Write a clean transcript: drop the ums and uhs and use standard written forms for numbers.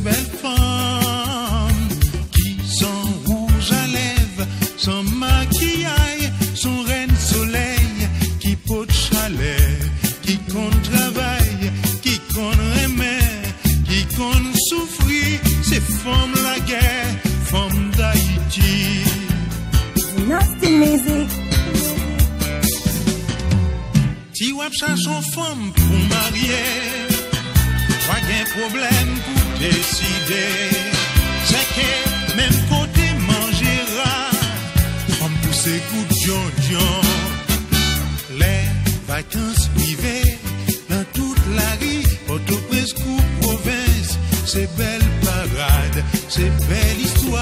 belles femmes qui sont rouges à lèvres, sans maquillage, sont reine soleil, qui pot chalet, qui compte travail, qui compte remet, qui compte souffrir, c'est femmes la guerre, femmes d'Haïti. Nasty music. Si wap cherche une femme pour marier, pas qu'un problème pour décider. C'est que même côté mangera, femme pour ses coups de les vacances privées dans toute la rue, Port-au-Prince ou province, c'est belle parade, c'est belle histoire.